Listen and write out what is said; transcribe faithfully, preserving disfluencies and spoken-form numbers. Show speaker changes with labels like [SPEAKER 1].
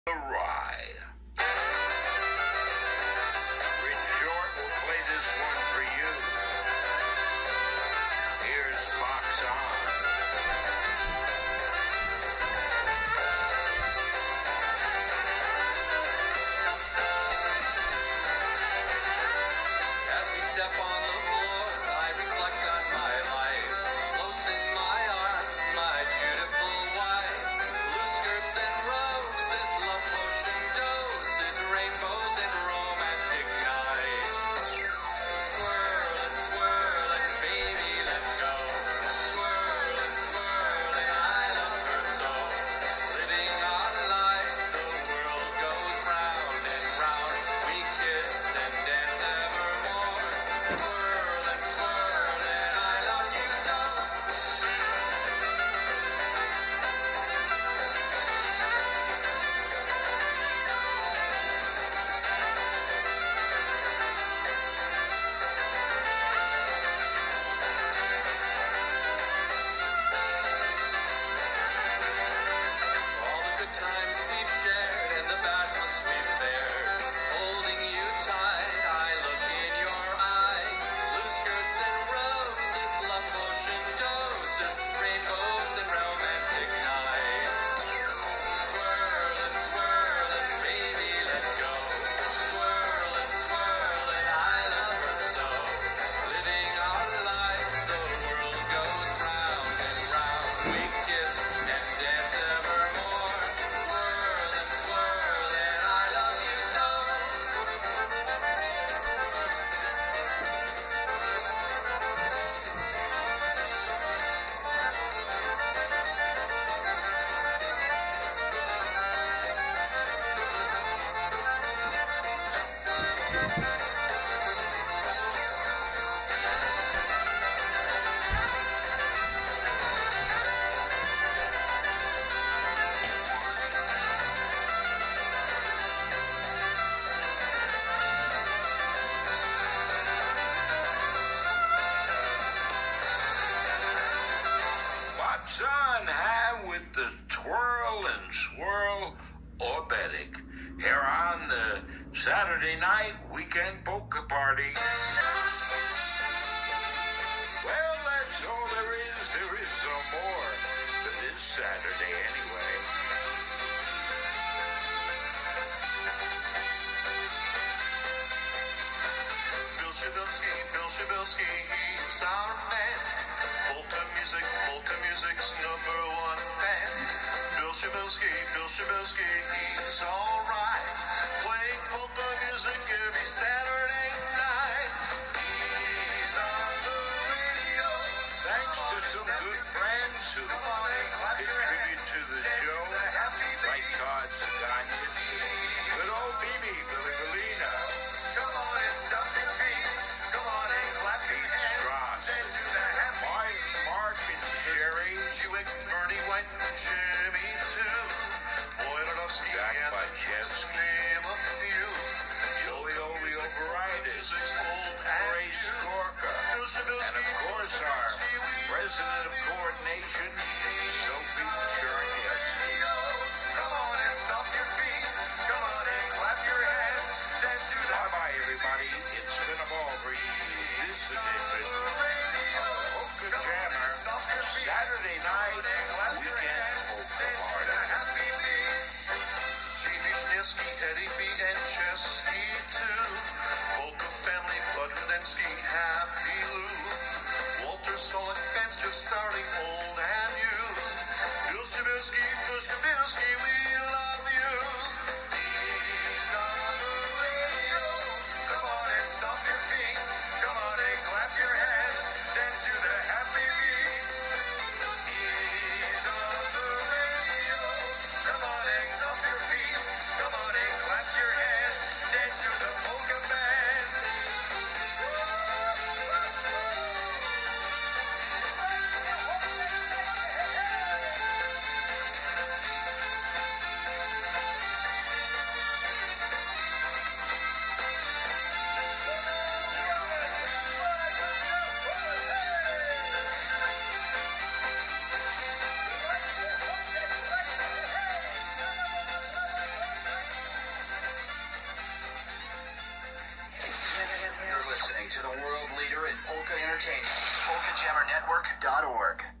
[SPEAKER 1] Rye. Rich Short will play this one for you. Here's Fox On.
[SPEAKER 2] As we step on the floor, I reflect on my life. Close in my arms, my beautiful wife. Blue skirts and roses, love potion doses, rainbows and romantic nights. Swirl and swirl and baby, let's go. Swirl and swirl and I love her so. Living our life, the world goes round and round. We kiss and dance evermore. Swirl and swirl and I love you so. All the good times we've shared and the bad ones we've fared. Holding you tight, I look in your eyes. Blue skirts and roses, love potion doses, rainbows and romantic nights. Swirl and swirl and baby, let's go. Swirl and swirl and I love her so. Living our life, the world goes round and round. We kiss and dance evermore. Swirl and swirl and I love you so.
[SPEAKER 1] Fox On, huh? With the twirl and swirl orbetic. Here on the Saturday night weekend polka party. Well, that's all there is. There is no more to this Saturday anyway.
[SPEAKER 3] Bill Shibilski, Bill Shibilski, he's our man. Polka music, polka music's number one fan. Bill Shibilski, Bill Shibilski, he's alright. Playing polka music every Saturday night. He's on the radio.
[SPEAKER 1] Thanks to some good friends who contribute to the show, like Todd Saganya, good old Bibi, Billy Bellina,
[SPEAKER 3] Come on and stomp your feet. Come on and clap your hands.
[SPEAKER 1] Strauss,
[SPEAKER 3] Dance to the happy
[SPEAKER 1] Mark, Mark and Sherry,
[SPEAKER 3] Jewick, Bernie White, Jimmy too. Wojnarowski
[SPEAKER 1] Jack
[SPEAKER 3] and
[SPEAKER 1] Bajewski,
[SPEAKER 3] name a few.
[SPEAKER 1] Joey Ovi Overitis,
[SPEAKER 3] Music's old and
[SPEAKER 1] Ray
[SPEAKER 3] new.
[SPEAKER 1] Skorka,
[SPEAKER 3] Bill Shibilski,
[SPEAKER 1] and of course
[SPEAKER 3] Bill
[SPEAKER 1] our
[SPEAKER 3] Shibilski, we
[SPEAKER 1] president of coordination, Sophie Cherniewski.
[SPEAKER 3] Come on and stomp your feet. Come on and clap your hands. Dance to the
[SPEAKER 1] Bye-bye, everybody. It's been a ball for you. This edition of the Polka Jammer, Saturday night weekend polka party.
[SPEAKER 3] happy beat. Shibilski, Eddie B. and Chesky too. Polka family, Bud Rudensky, Happy Lou. Walter Solik, fans just starting old and new. Bill Shibilski, Bill Shibilski, we love you. He's on the radio. Come on and stomp your feet. Come on and clap your hands. Dance to the happy beat. He's on the radio. Come on and stomp your feet. Come on and clap your
[SPEAKER 4] listening to the world leader in polka entertainment, polka jammer network dot org.